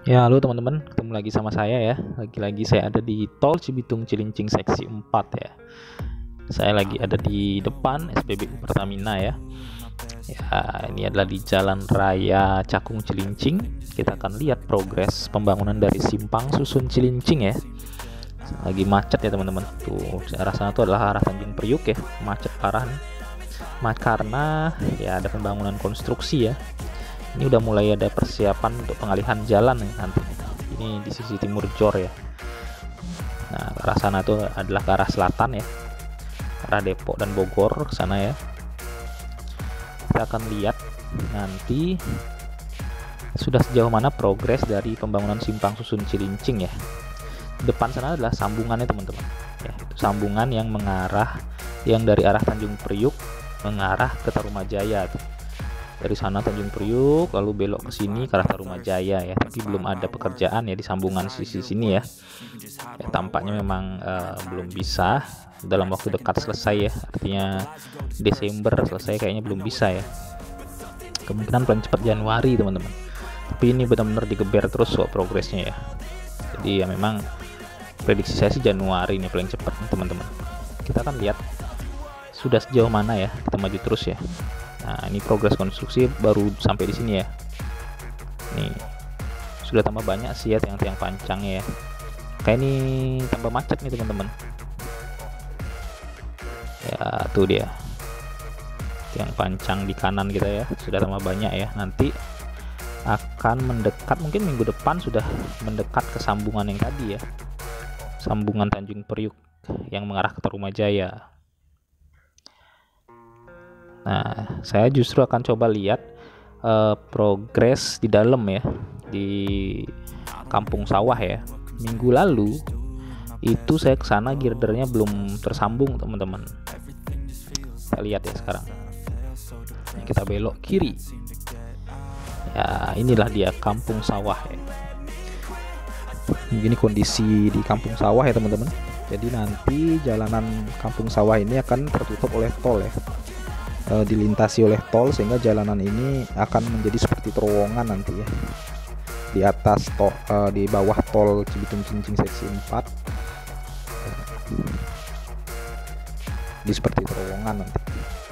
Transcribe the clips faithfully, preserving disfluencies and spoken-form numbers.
Ya, halo teman-teman, ketemu lagi sama saya ya. Lagi-lagi saya ada di Tol Cibitung Cilincing seksi empat ya. Saya lagi ada di depan S P B U Pertamina ya. Ya, ini adalah di Jalan Raya Cakung Cilincing. Kita akan lihat progres pembangunan dari Simpang Susun Cilincing ya. Lagi macet ya teman-teman. Tuh, arah sana tuh adalah arah Tanjung Priuk ya. Macet parah nih. Ma- karena ya ada pembangunan konstruksi ya. Ini udah mulai ada persiapan untuk pengalihan jalan nih nanti. Ini di sisi timur Jor ya. Nah, ke arah sana itu adalah ke arah selatan ya, ke arah Depok dan Bogor ke sana ya. Kita akan lihat nanti sudah sejauh mana progres dari pembangunan Simpang Susun Cilincing ya. Depan sana adalah sambungannya teman-teman. Ya, itu sambungan yang mengarah yang dari arah Tanjung Priuk mengarah ke Tarumajaya tuh. Dari sana Tanjung Priuk lalu belok ke sini ke arah Tarumajaya ya, tapi belum ada pekerjaan ya di sambungan sisi sini ya, ya tampaknya memang uh, belum bisa dalam waktu dekat selesai ya, artinya Desember selesai kayaknya belum bisa ya, kemungkinan paling cepat Januari teman-teman, tapi ini benar-benar digeber terus kok progresnya ya. Jadi ya memang prediksi saya sih Januari ini paling cepat teman-teman. Kita akan lihat sudah sejauh mana ya, kita maju terus ya. Nah, ini progres konstruksi baru sampai di sini ya. Nih, sudah tambah banyak sih ya tiang-tiang pancangnya ya. Kayak ini tambah macet nih teman-teman. Ya, tuh dia. Tiang pancang di kanan kita ya, sudah tambah banyak ya. Nanti akan mendekat, mungkin minggu depan sudah mendekat ke sambungan yang tadi ya. Sambungan Tanjung Priuk yang mengarah ke Tarumajaya. Nah, saya justru akan coba lihat uh, progres di dalam ya, di Kampung Sawah ya. Minggu lalu itu saya ke sana girdernya belum tersambung teman-teman. Kita lihat ya sekarang. Nah, kita belok kiri. Ya, inilah dia Kampung Sawah ya. Ini kondisi di Kampung Sawah ya teman-teman. Jadi nanti jalanan Kampung Sawah ini akan tertutup oleh tol ya. E, dilintasi oleh tol sehingga jalanan ini akan menjadi seperti terowongan nanti ya, di atas tol, e, di bawah tol Cibitung Cilincing seksi empat, di seperti terowongan nanti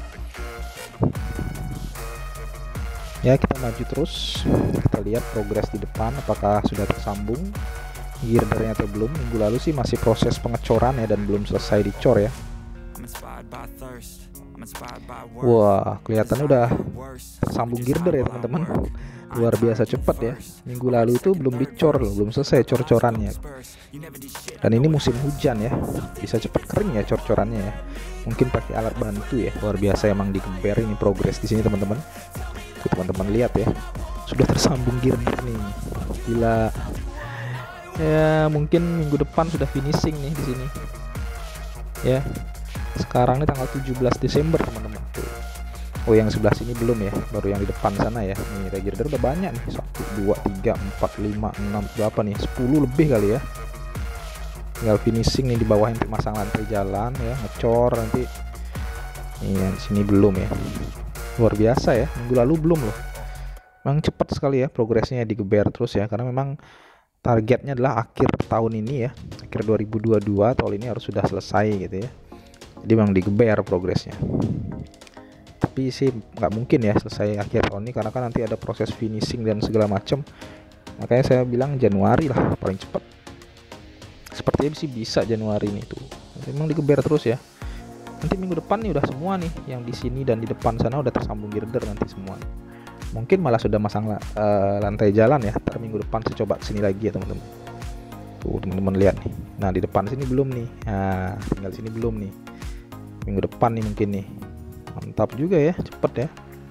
ya. Kita maju terus, kita lihat progres di depan apakah sudah tersambung girdernya atau belum. Minggu lalu sih masih proses pengecoran ya dan belum selesai dicor ya. Wah, kelihatannya udah tersambung girder ya teman-teman, luar biasa cepat ya. Minggu lalu itu belum dicor loh, belum selesai cor-corannya. Dan ini musim hujan ya, bisa cepat kering ya cor-corannya ya. Mungkin pakai alat bantu ya. Luar biasa emang digeber ini progres di sini teman-teman. Teman-teman lihat ya, sudah tersambung girder nih, gila. Ya mungkin minggu depan sudah finishing nih di sini ya. Sekarang ini tanggal tujuh belas Desember teman-teman. Oh, yang sebelah sini belum ya, baru yang di depan sana ya. Nih girder udah banyak nih, satu dua tiga empat lima enam, berapa nih, sepuluh lebih kali ya. Tinggal finishing nih di bawah, yang masang lantai jalan ya, ngecor nanti. Nih yang di sini belum ya. Luar biasa ya, minggu lalu belum loh. Memang cepat sekali ya progresnya, digeber terus ya, karena memang targetnya adalah akhir tahun ini ya, akhir dua ribu dua puluh dua tol ini harus sudah selesai gitu ya. Jadi memang digeber progresnya. Tapi sih nggak mungkin ya selesai akhir tahun ini, karena kan nanti ada proses finishing dan segala macam. Makanya saya bilang Januari lah paling cepat. Sepertinya sih bisa Januari ini tuh. Memang digeber terus ya. Nanti minggu depan nih udah semua nih, yang di sini dan di depan sana udah tersambung girder nanti semua. Mungkin malah sudah masang uh, lantai jalan ya. Ntar minggu depan saya coba kesini lagi ya teman-teman. Tuh teman-teman lihat nih. Nah di depan sini belum nih. Nah tinggal sini belum nih. Minggu depan nih mungkin nih. Mantap juga ya, cepet ya,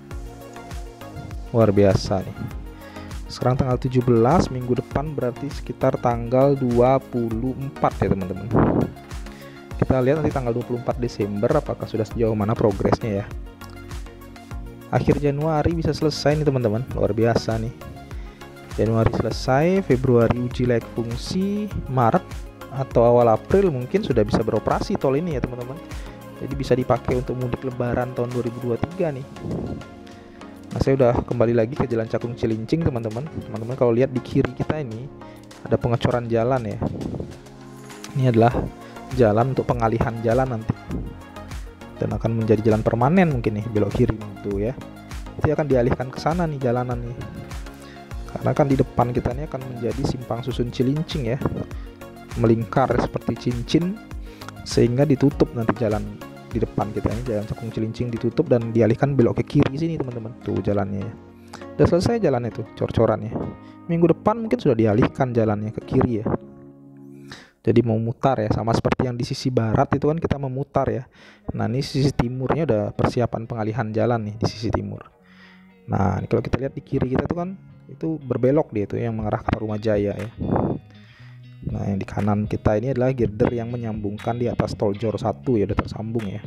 luar biasa nih. Sekarang tanggal tujuh belas, minggu depan berarti sekitar tanggal dua puluh empat ya teman-teman. Kita lihat nanti tanggal dua puluh empat Desember apakah sudah sejauh mana progresnya ya. Akhir Januari bisa selesai nih teman-teman, luar biasa nih. Januari selesai, Februari uji layak fungsi, Maret atau awal April mungkin sudah bisa beroperasi tol ini ya teman-teman. Jadi bisa dipakai untuk mudik lebaran tahun dua ribu dua puluh tiga nih. Nah, saya udah kembali lagi ke Jalan Cakung Cilincing, teman-teman. Teman-teman kalau lihat di kiri kita ini ada pengecoran jalan ya. Ini adalah jalan untuk pengalihan jalan nanti, dan akan menjadi jalan permanen mungkin nih, belok kiri tuh ya. Nanti akan dialihkan ke sana nih jalanan nih. Karena kan di depan kita ini akan menjadi simpang susun Cilincing ya. Melingkar seperti cincin sehingga ditutup nanti jalan di depan kita ini, Jalan Cakung Cilincing ditutup dan dialihkan belok ke kiri sini, teman-teman. Tuh jalannya ya. Udah selesai jalannya tuh, cor-corannya. Minggu depan mungkin sudah dialihkan jalannya ke kiri ya. Jadi mau mutar ya, sama seperti yang di sisi barat itu kan kita memutar ya. Nah, ini sisi timurnya udah persiapan pengalihan jalan nih di sisi timur. Nah, ini kalau kita lihat di kiri kita tuh kan itu berbelok dia itu yang mengarah ke Tarumajaya ya. Nah, yang di kanan kita ini adalah girder yang menyambungkan di atas tol Jor satu ya, udah tersambung ya.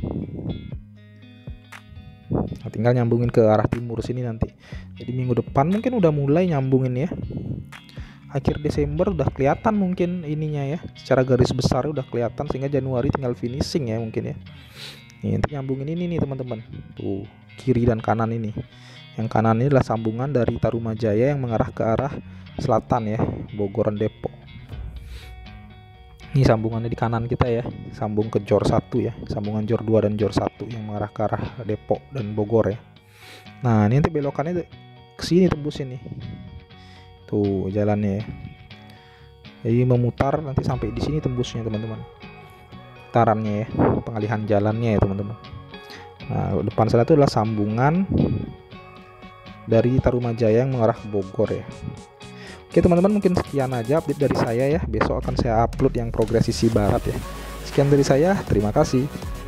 Nah, tinggal nyambungin ke arah timur sini nanti. Jadi minggu depan mungkin udah mulai nyambungin ya. Akhir Desember udah kelihatan mungkin ininya ya. Secara garis besar udah kelihatan, sehingga Januari tinggal finishing ya mungkin ya. Nih, untuk nyambungin ini nih teman-teman. Tuh, kiri dan kanan ini. Yang kanan ini adalah sambungan dari Tarumajaya yang mengarah ke arah selatan ya, Bogor dan Depok. Ini sambungannya di kanan kita ya, sambung ke Jor satu ya, sambungan Jor dua dan Jor satu yang mengarah ke arah Depok dan Bogor ya. Nah, ini nanti belokannya ke sini tembus ini. Tuh jalannya ya. Jadi memutar nanti sampai di sini tembusnya, teman-teman. Putarannya ya, pengalihan jalannya ya, teman-teman. Nah, depan sana itu adalah sambungan dari Tarumajaya yang mengarah ke Bogor ya. Oke teman-teman, mungkin sekian aja update dari saya ya. Besok akan saya upload yang progres sisi barat ya. Sekian dari saya, terima kasih.